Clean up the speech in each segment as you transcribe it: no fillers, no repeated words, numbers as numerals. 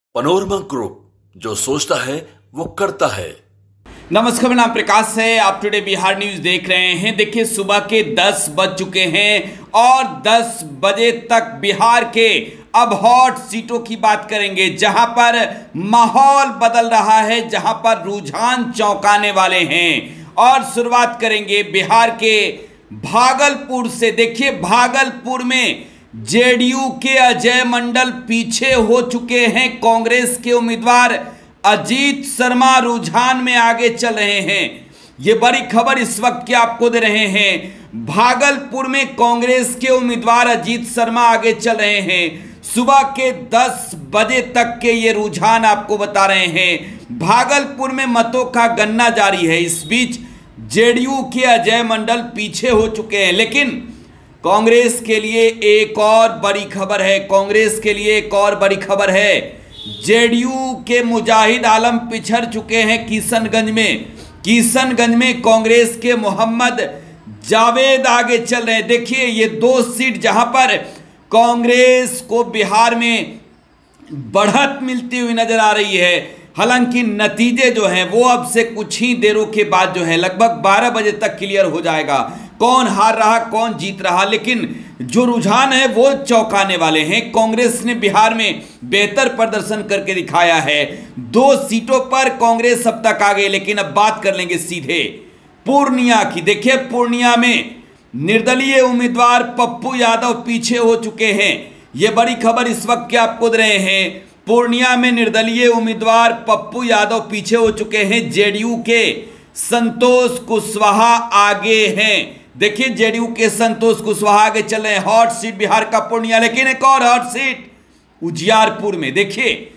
Panorama group, जो सोचता है वो करता है। नमस्कार, मेरा नाम प्रकाश है। आप टुडे बिहार न्यूज देख रहे हैं। देखिए, सुबह के 10 बज चुके हैं और 10 बजे तक बिहार के अब हॉट सीटों की बात करेंगे, जहां पर माहौल बदल रहा है, जहां पर रुझान चौंकाने वाले हैं। और शुरुआत करेंगे बिहार के भागलपुर से। देखिए, भागलपुर में जेडीयू के अजय मंडल पीछे हो चुके हैं। कांग्रेस के उम्मीदवार अजीत शर्मा रुझान में आगे चल रहे हैं। ये बड़ी खबर इस वक्त की आपको दे रहे हैं। भागलपुर में कांग्रेस के उम्मीदवार अजीत शर्मा आगे चल रहे हैं। सुबह के 10 बजे तक के ये रुझान आपको बता रहे हैं। भागलपुर में मतों का गणना जारी है। इस बीच जेडीयू के अजय मंडल पीछे हो चुके हैं, लेकिन कांग्रेस के लिए एक और बड़ी खबर है। कांग्रेस के लिए एक और बड़ी खबर है। जेडीयू के मुजाहिद आलम पिछड़ चुके हैं किशनगंज में। किशनगंज में कांग्रेस के मोहम्मद जावेद आगे चल रहे हैं। देखिए, ये 2 सीट जहां पर कांग्रेस को बिहार में बढ़त मिलती हुई नजर आ रही है। हालांकि नतीजे जो हैं वो अब से कुछ ही देरों के बाद जो है लगभग 12 बजे तक क्लियर हो जाएगा, कौन हार रहा कौन जीत रहा। लेकिन जो रुझान है वो चौंकाने वाले हैं। कांग्रेस ने बिहार में बेहतर प्रदर्शन करके दिखाया है। 2 सीटों पर कांग्रेस अब तक आ गई, लेकिन अब बात कर लेंगे सीधे पूर्णिया की। देखिए, पूर्णिया में निर्दलीय उम्मीदवार पप्पू यादव पीछे हो चुके हैं। ये बड़ी खबर इस वक्त के आपको दे रहे हैं। पूर्णिया में निर्दलीय उम्मीदवार पप्पू यादव पीछे हो चुके हैं। जेडीयू के संतोष कुशवाहा आगे हैं। देखिए, जेडीयू के संतोष कुशवाहा आगे चल रहे हैं। हॉट सीट बिहार का पूर्णिया, लेकिन एक और हॉट सीट उजियारपुर में। देखिए,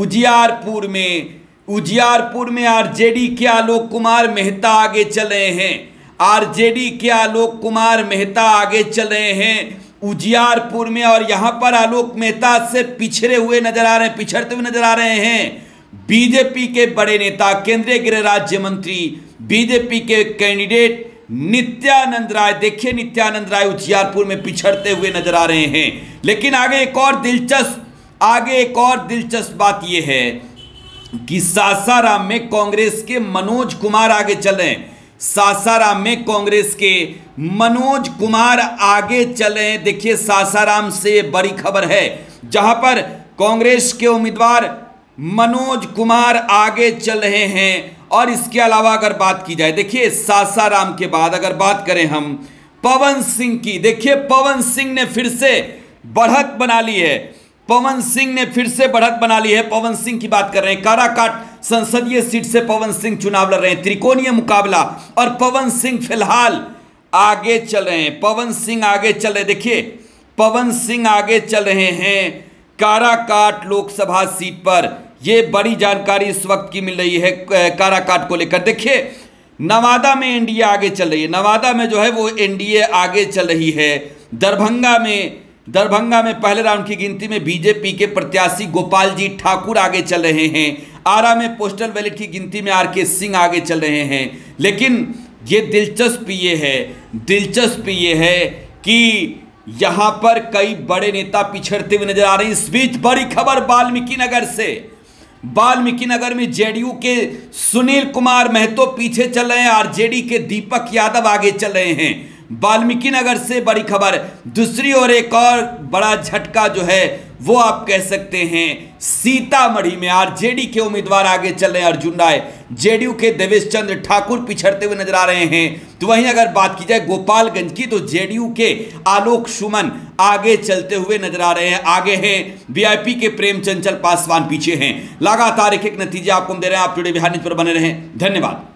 उजियारपुर में आरजेडी के आलोक कुमार मेहता आगे चल रहे हैं। आरजेडी के आलोक कुमार मेहता आगे चल रहे हैं उजियारपुर में, और यहां पर आलोक मेहता से पिछड़ते हुए नजर आ रहे हैं बीजेपी के बड़े नेता, केंद्रीय गृह राज्य मंत्री, बीजेपी के कैंडिडेट नित्यानंद राय। देखिए, नित्यानंद राय उजियारपुर में पिछड़ते हुए नजर आ रहे हैं। लेकिन आगे एक और दिलचस्प बात यह है कि सासाराम में कांग्रेस के मनोज कुमार आगे चल रहे हैं। सासाराम में कांग्रेस के मनोज कुमार आगे चल रहे हैं। देखिए, सासाराम से बड़ी खबर है, जहां पर कांग्रेस के उम्मीदवार मनोज कुमार आगे चल रहे हैं। और इसके अलावा अगर बात की जाए, देखिए, सासाराम के बाद अगर बात करें हम पवन सिंह की। देखिए, पवन सिंह ने फिर से बढ़त बना ली है। पवन सिंह की बात कर रहे हैं। काराकाट संसदीय सीट से पवन सिंह चुनाव लड़ रहे हैं। त्रिकोणीय मुकाबला, और पवन सिंह फिलहाल आगे चल रहे हैं। देखिए, पवन सिंह आगे चल रहे हैं काराकाट लोकसभा सीट पर। यह बड़ी जानकारी इस वक्त की मिल रही है काराकाट को लेकर। देखिए, नवादा में एनडीए आगे चल रही है। नवादा में जो है वो एनडीए आगे चल रही है। दरभंगा में पहले राउंड की गिनती में बीजेपी के प्रत्याशी गोपाल जी ठाकुर आगे चल रहे हैं। आरा में पोस्टल बैलेट की गिनती में आरके सिंह आगे चल रहे हैं। लेकिन ये दिलचस्प ये है कि यहां पर कई बड़े नेता पिछड़ते हुए नजर आ रहे हैं। इस बीच बड़ी खबर वाल्मीकि नगर में जेडीयू के सुनील कुमार महतो पीछे चल रहे हैं। आरजेडी के दीपक यादव आगे चल रहे हैं। वाल्मीकि नगर से बड़ी खबर। दूसरी ओर एक और बड़ा झटका जो है वो आप कह सकते हैं सीतामढ़ी में। आरजेडी के उम्मीदवार आगे चल रहे हैं अर्जुन राय। जेडीयू के देवेश चंद्र ठाकुर पिछड़ते हुए नजर आ रहे हैं। तो वहीं अगर बात की जाए गोपालगंज की, तो जेडीयू के आलोक सुमन आगे चलते हुए नजर आ रहे हैं। आगे हैं वीआईपी के प्रेमचंचल पासवान, पीछे हैं। लगातार एक नतीजे आपको दे रहे हैं। आप टुडे बिहार न्यूज पर बने रहें। धन्यवाद।